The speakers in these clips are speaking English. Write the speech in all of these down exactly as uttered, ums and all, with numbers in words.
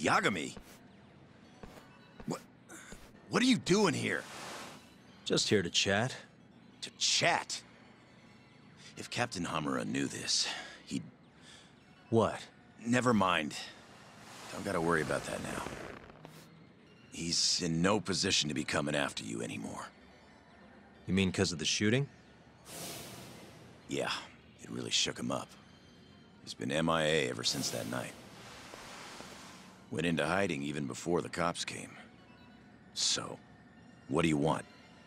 Yagami? What... What are you doing here? Just here to chat. To chat? If Captain Hamura knew this, he'd... What? Never mind. Don't gotta worry about that now. He's in no position to be coming after you anymore. You mean because of the shooting? Yeah, it really shook him up. He's been M I A ever since that night. Went into hiding even before the cops came. So, what do you want?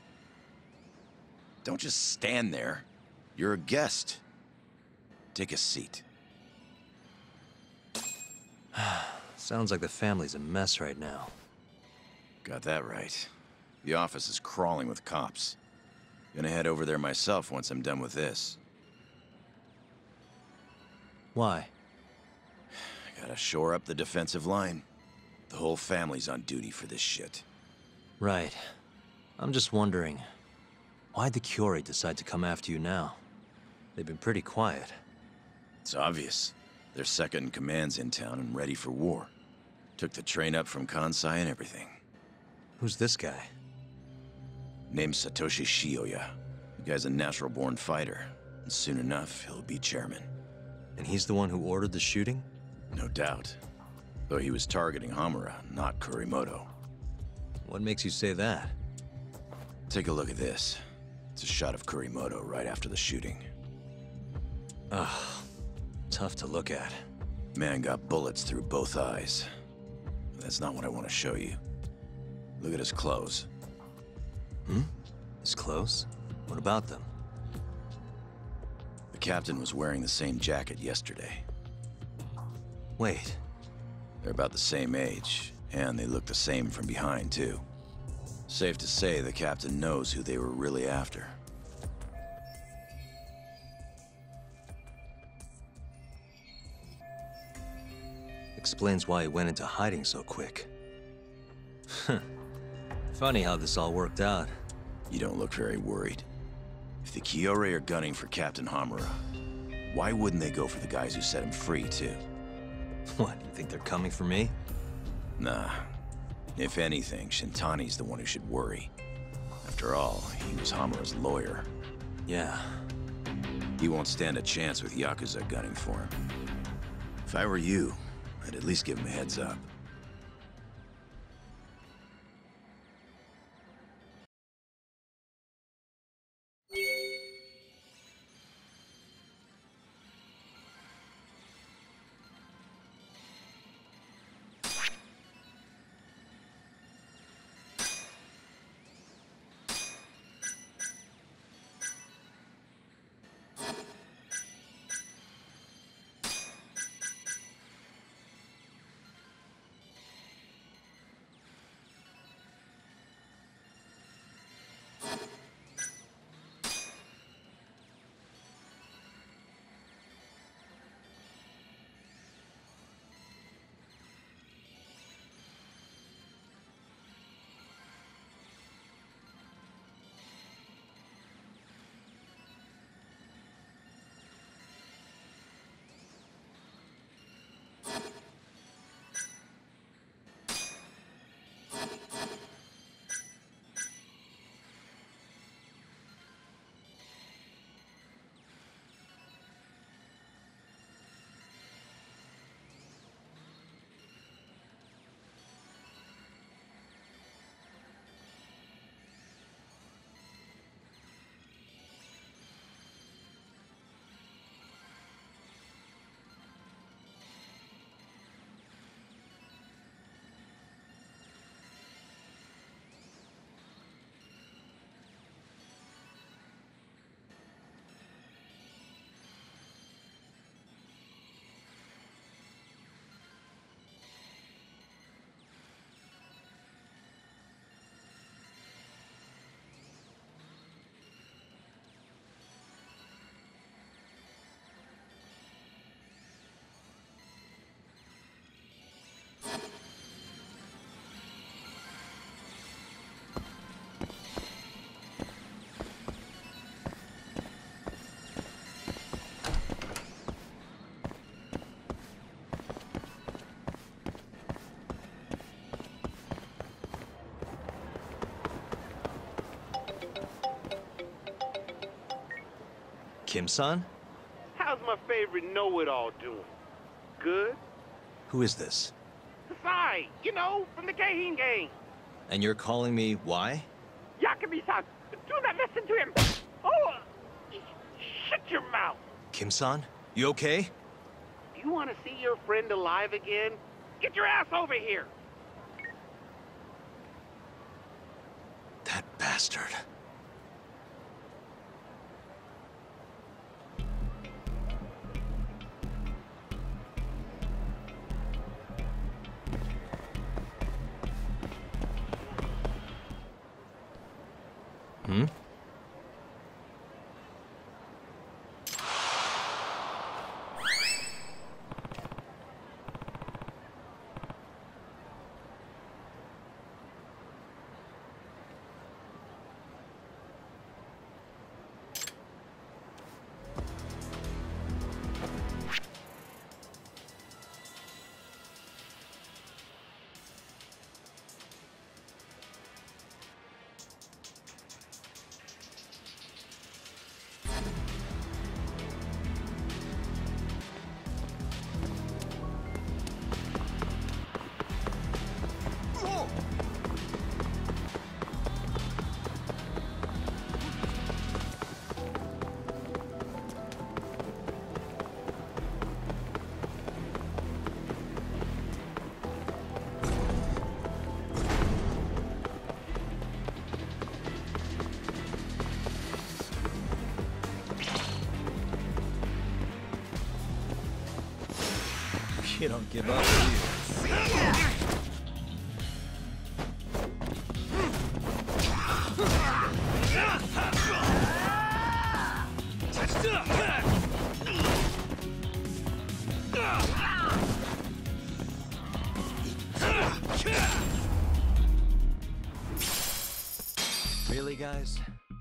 Don't just stand there. You're a guest. Take a seat. Sounds like the family's a mess right now. Got that right. The office is crawling with cops. Gonna head over there myself once I'm done with this. Why? Gotta shore up the defensive line. The whole family's on duty for this shit. Right. I'm just wondering, why'd the Curie decide to come after you now? They've been pretty quiet. It's obvious. Their second in command's in town and ready for war. Took the train up from Kansai and everything. Who's this guy? Name's Satoshi Shioya. The guy's a natural-born fighter. And soon enough, he'll be chairman. And he's the one who ordered the shooting? No doubt. Though he was targeting Hamura, not Kurimoto. What makes you say that? Take a look at this. It's a shot of Kurimoto right after the shooting. Ugh. Tough to look at. Man got bullets through both eyes. That's not what I want to show you. Look at his clothes. Hmm? His clothes? What about them? The captain was wearing the same jacket yesterday. Wait. They're about the same age, and they look the same from behind, too. Safe to say the captain knows who they were really after. Explains why he went into hiding so quick. Funny how this all worked out. You don't look very worried. If the Kiore are gunning for Captain Hamura, why wouldn't they go for the guys who set him free, too? What, you think they're coming for me? Nah. If anything, Shintani's the one who should worry. After all, he was Hamura's lawyer. Yeah. He won't stand a chance with Yakuza gunning for him. If I were you, I'd at least give him a heads up. Kim-san? How's my favorite know-it-all doing? Good? Who is this? Sai, you know, from the Gahin gang. And you're calling me why? Yakami-san, do not listen to him. Oh, shut your mouth. Kim-san? You okay? Do you want to see your friend alive again? Get your ass over here. That bastard. Hmm? You don't give up, do you? Really, guys?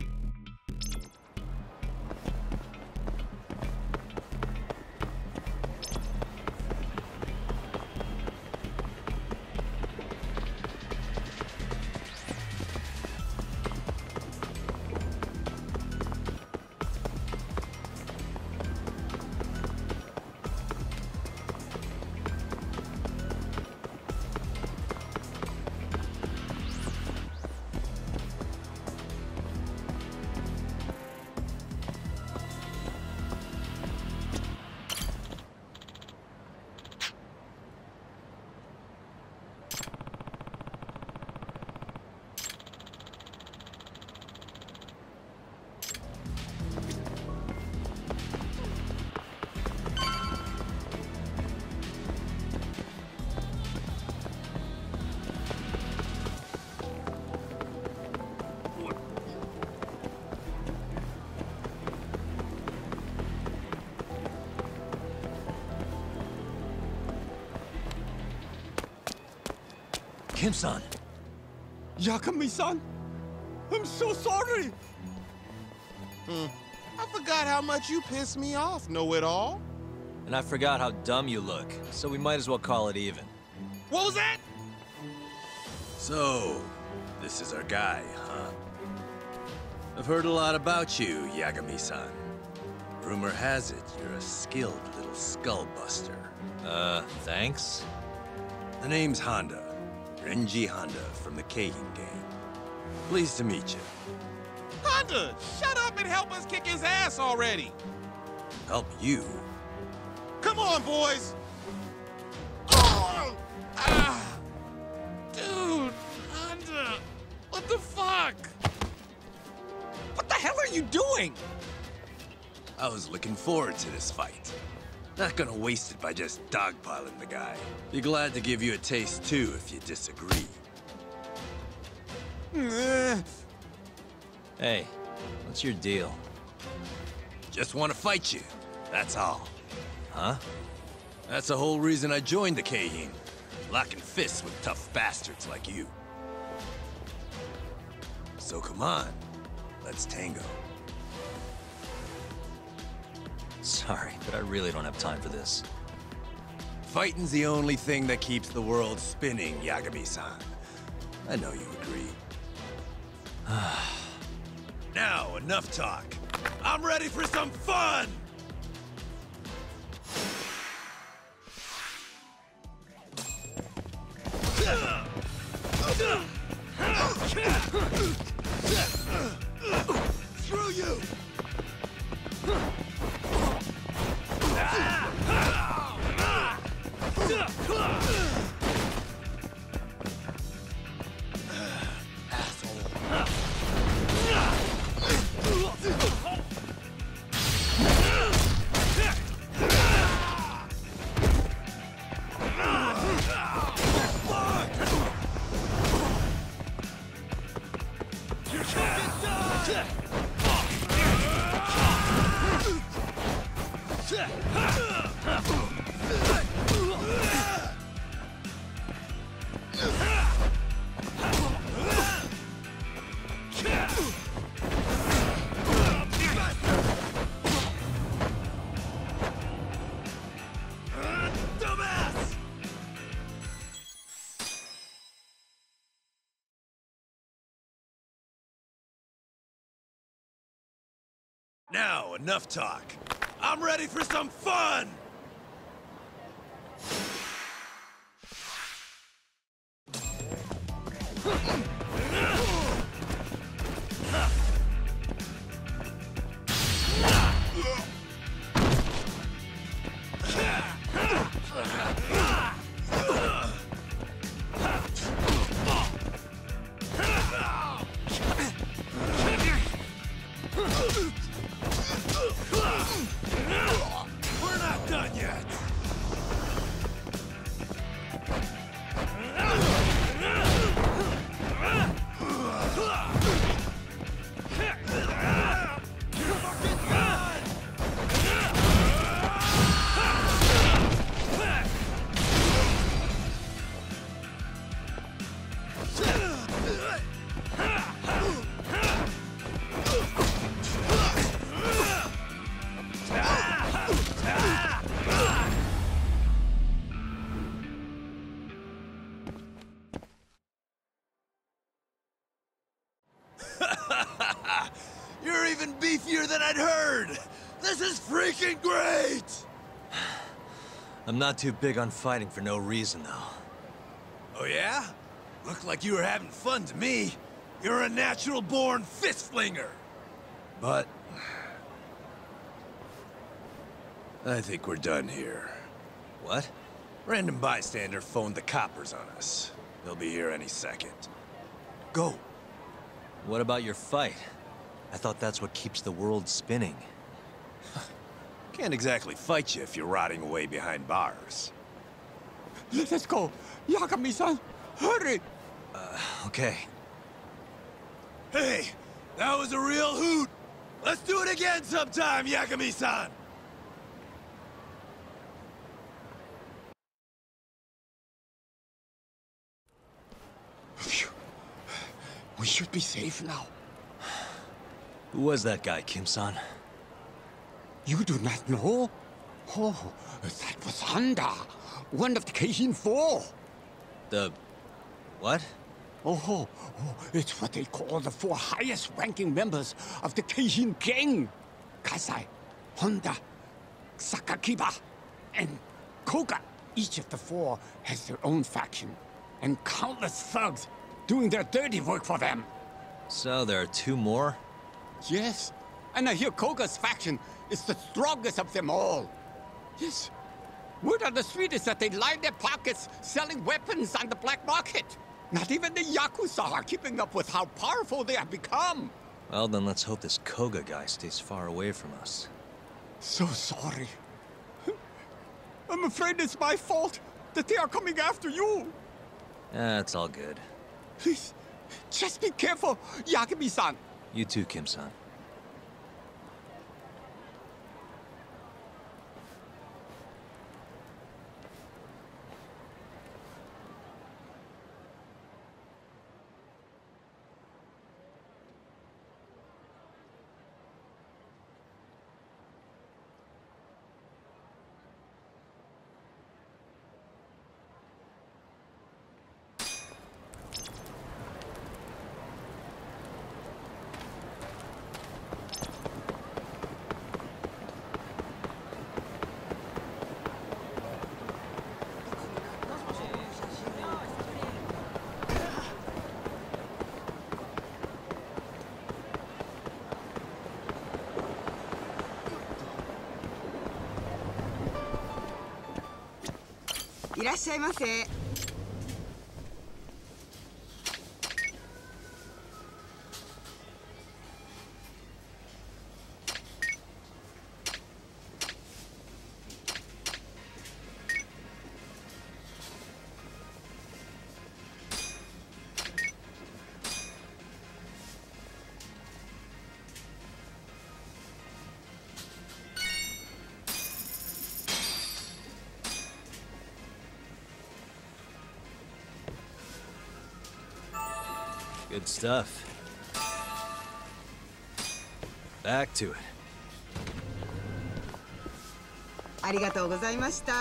Kim-san! Yakami-san! I'm so sorry! Hmm. I forgot how much you piss me off, know-it-all. And I forgot how dumb you look, so we might as well call it even. What was that? So, this is our guy, huh? I've heard a lot about you, Yagami-san. Rumor has it you're a skilled little skull-buster. Uh, thanks? The name's Honda. Renji Honda from the Kagan gang. Pleased to meet you. Honda, shut up and help us kick his ass already. Help you? Come on, boys. Oh! Ah! Dude, Honda, what the fuck? What the hell are you doing? I was looking forward to this fight. Not gonna waste it by just dogpiling the guy. Be glad to give you a taste too if you disagree. Hey, what's your deal? Just want to fight you, that's all. Huh? That's the whole reason I joined the Kagan. Locking fists with tough bastards like you. So come on, let's tango. Sorry, but I really don't have time for this. Fighting's the only thing that keeps the world spinning, Yagami-san. I know you agree. Now, enough talk. I'm ready for some fun! Screw you! Now, enough talk. I'm ready for some fun! We're not done yet! You're even beefier than I'd heard! This is freaking great! I'm not too big on fighting for no reason, though. Oh yeah? Looked like you were having fun to me. You're a natural-born fist-flinger. But... I think we're done here. What? Random bystander phoned the coppers on us. They'll be here any second. Go! What about your fight? I thought that's what keeps the world spinning. Can't exactly fight you if you're rotting away behind bars. Let us go. Yagami-san, hurry. Uh, okay. Hey, that was a real hoot! Let's do it again sometime, Yagami-san! Phew. We should be safe now. Who was that guy, Kim-san? You do not know? Oh, that was Honda, one of the Keihin Four. The... what? Oh, oh, it's what they call the four highest-ranking members of the Keihin gang. Kasai, Honda, Sakakiba, and Koga. Each of the four has their own faction, and countless thugs doing their dirty work for them. So there are two more? Yes, and I hear Koga's faction is the strongest of them all. Yes, word on the street is that they line their pockets selling weapons on the black market. Not even the Yakuza are keeping up with how powerful they have become. Well, then let's hope this Koga guy stays far away from us. So sorry. I'm afraid it's my fault that they are coming after you. That's all good. Please, just be careful, Yagami-san. You too, Kim-san. いらっしゃいませ。 Good stuff. Back to it. ありがとうございました。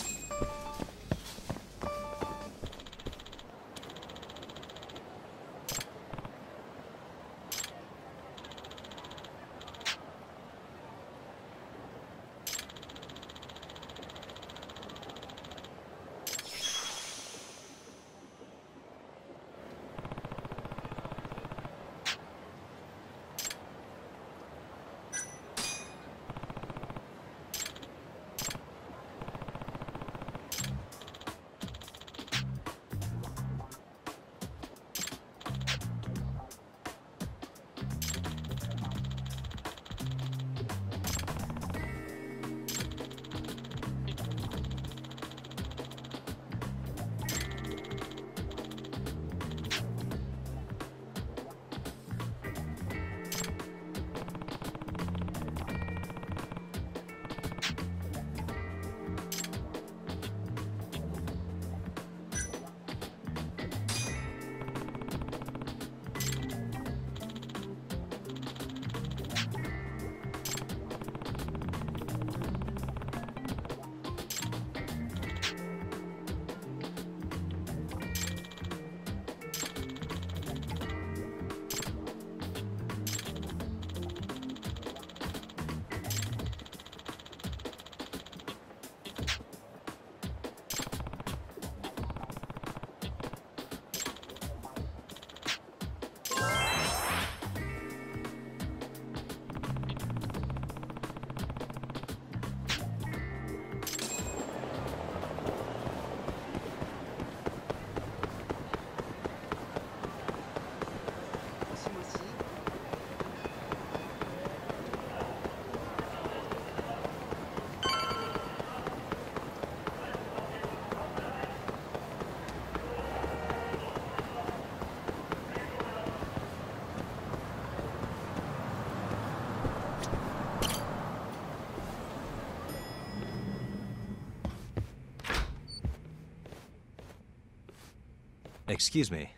Excuse me.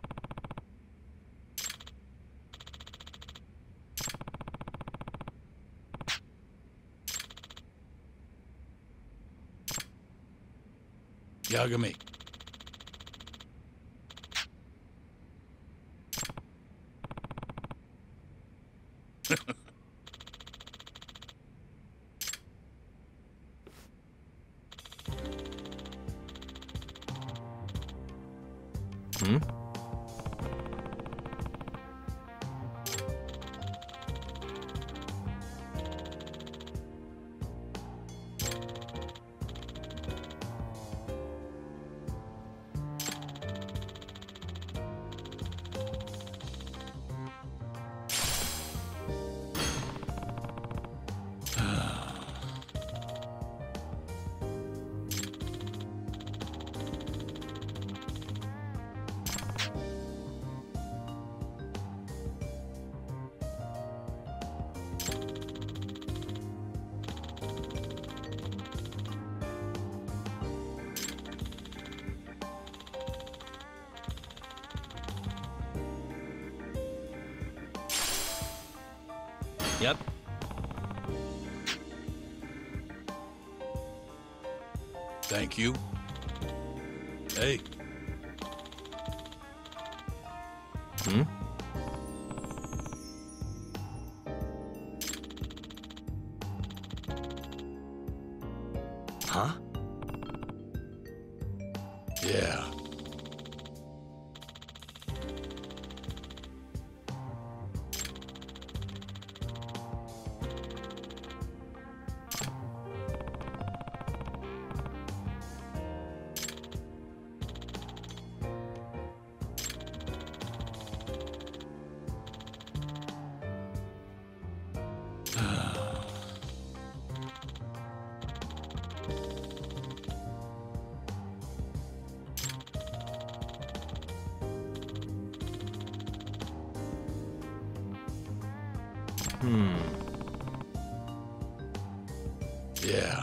Yagami. Hmm? Yep. Thank you. Hey. Hmm? Huh? Yeah. Hmm. Yeah.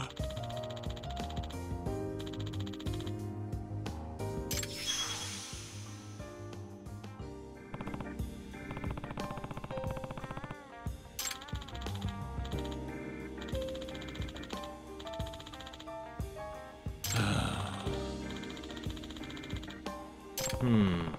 Hmm.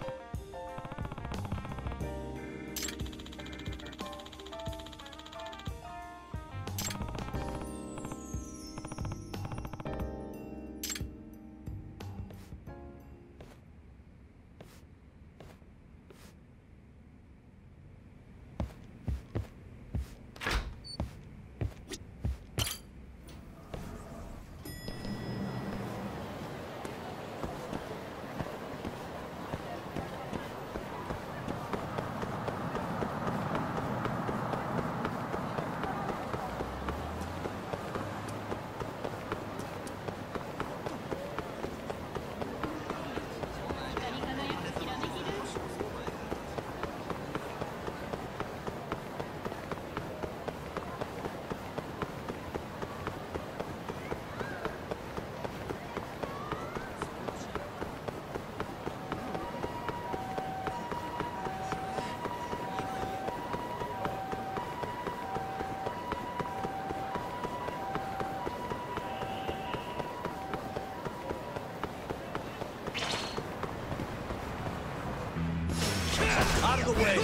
Out of the way!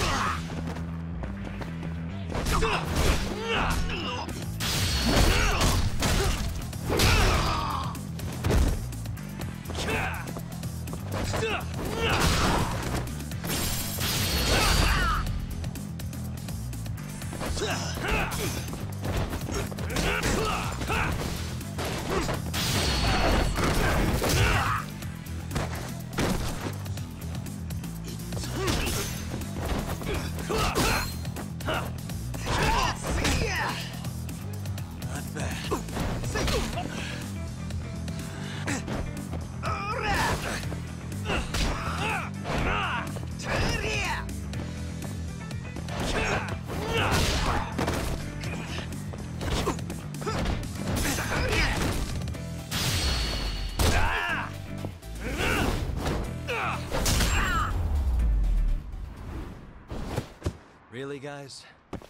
Really, guys?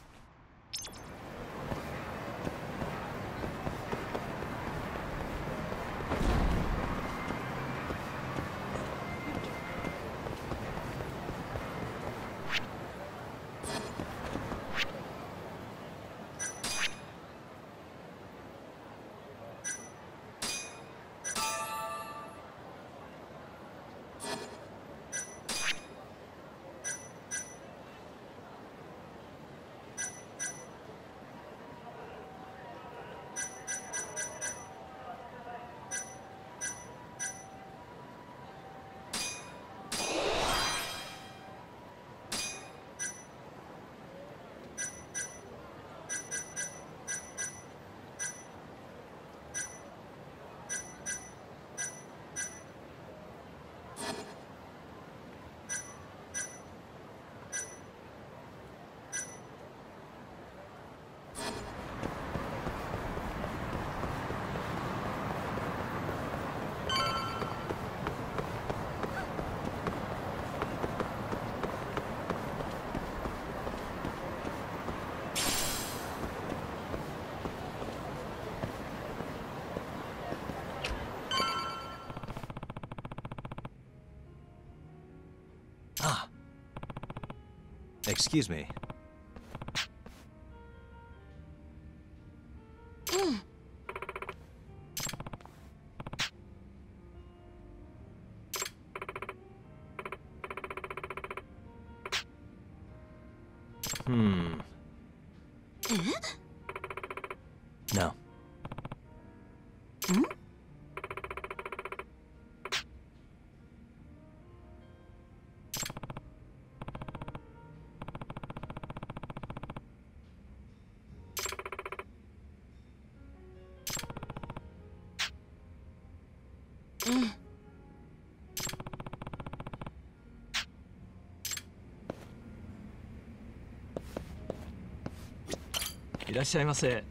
Ah. Excuse me. Hmm. No. いらっしゃいませ。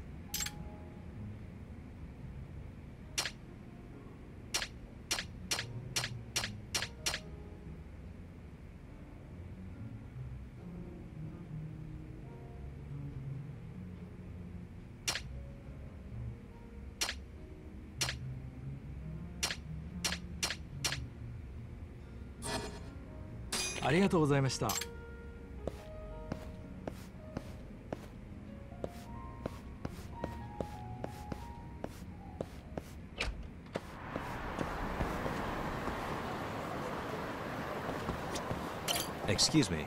ありがとうございました。 Excuse me.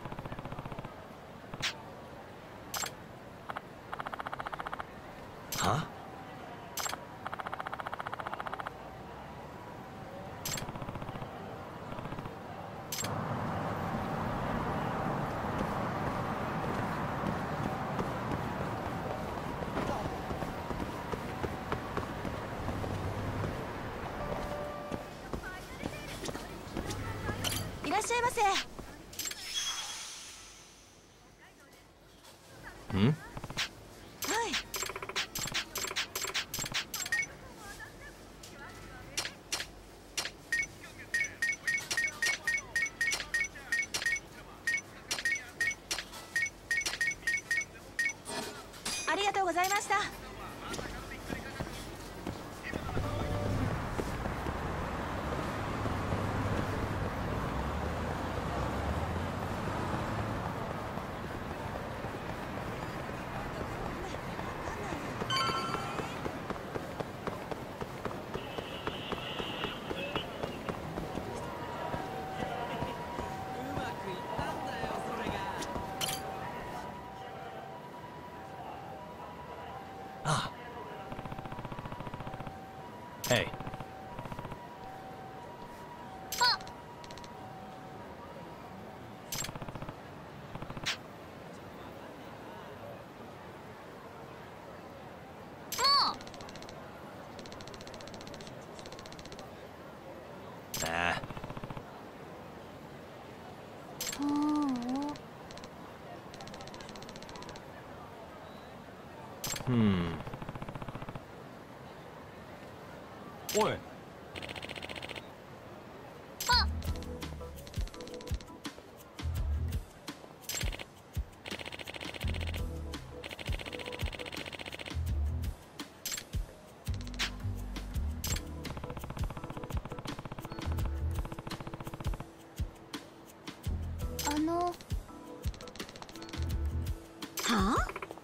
Huh? Hmm? ありがとうございました。 Ah. Hey. Nah. Hmm. おい。 あの。はあ？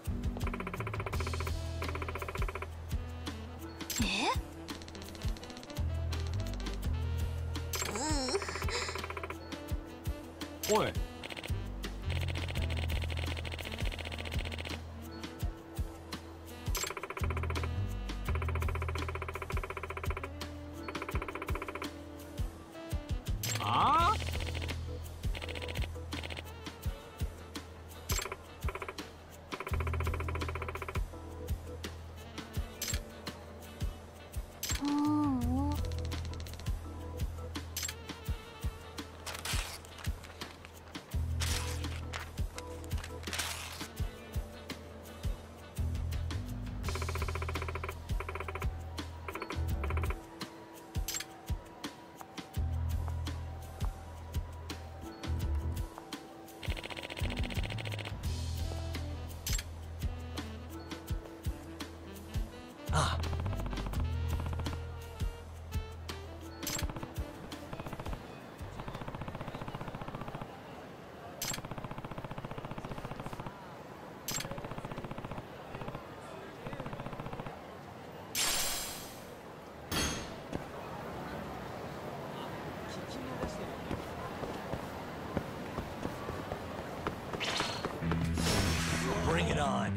え？ おい。ああ？ Ah. Bring it on.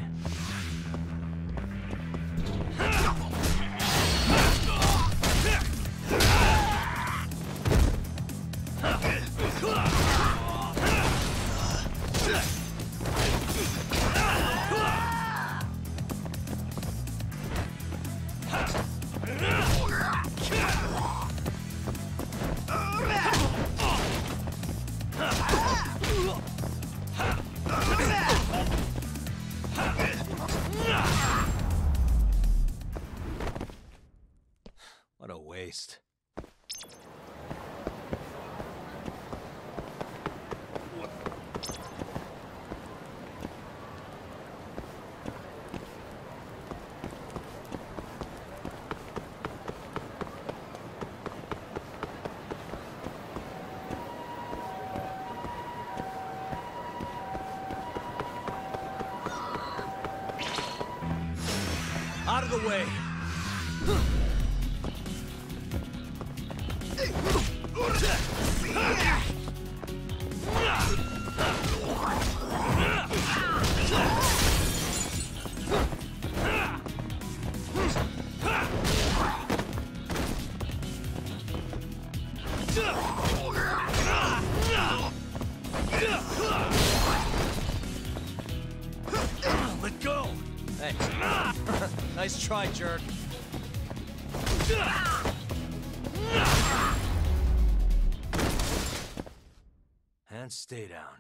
Ha! the way. Let go! Hey. Nice try, jerk. And stay down.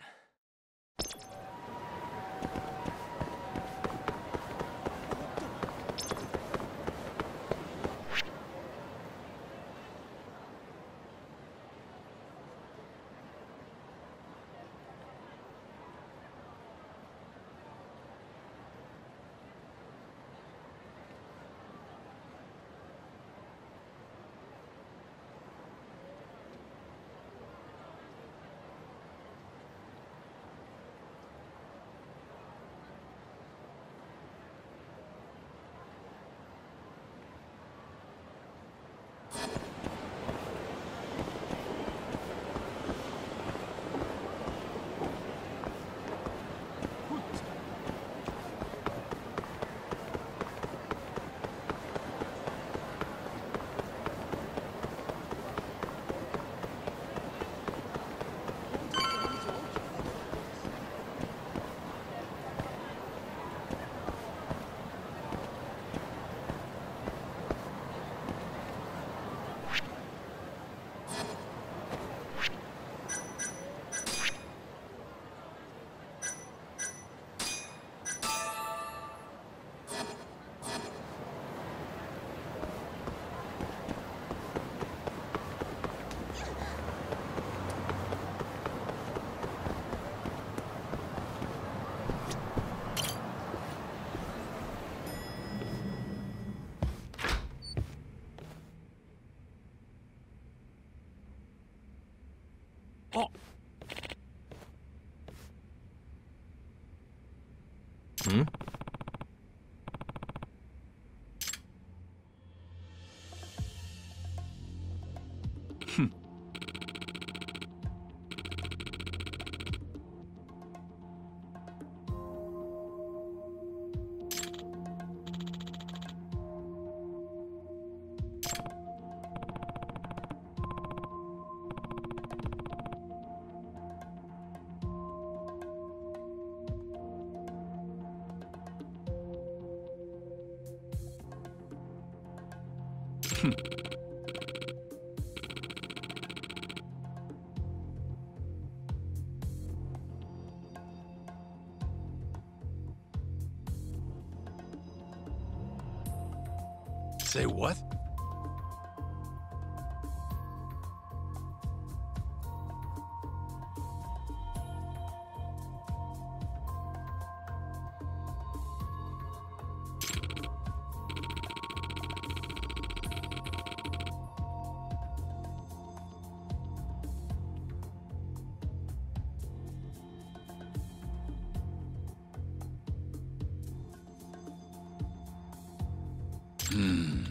Oh. Hmm? Hmm. Say what? Hmm.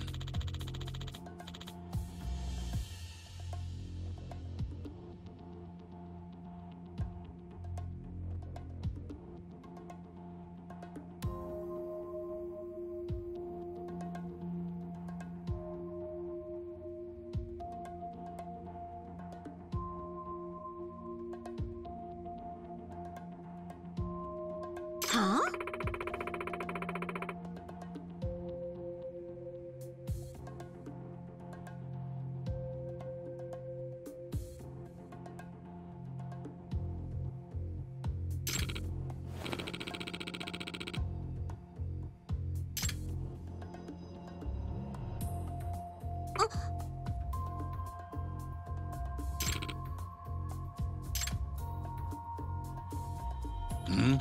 Huh? Hmm?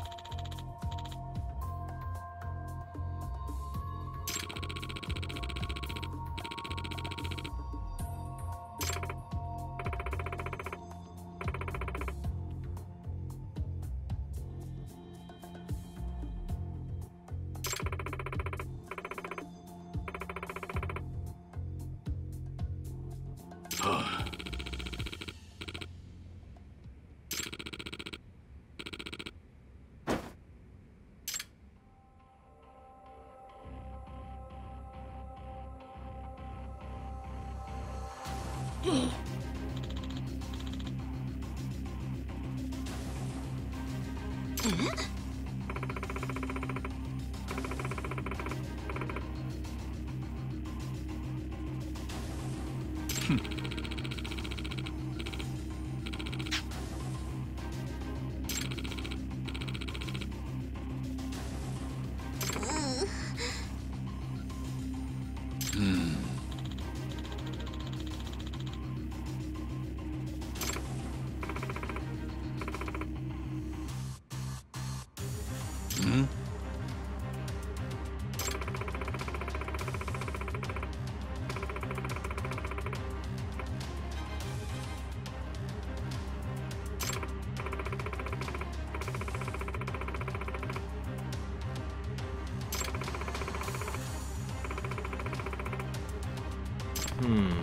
Hmm.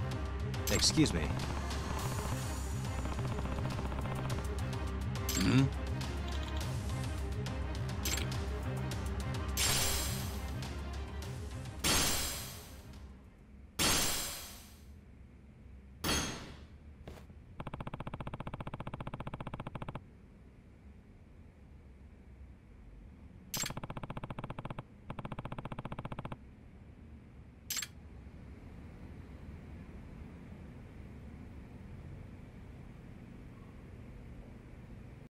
Excuse me. Hmm?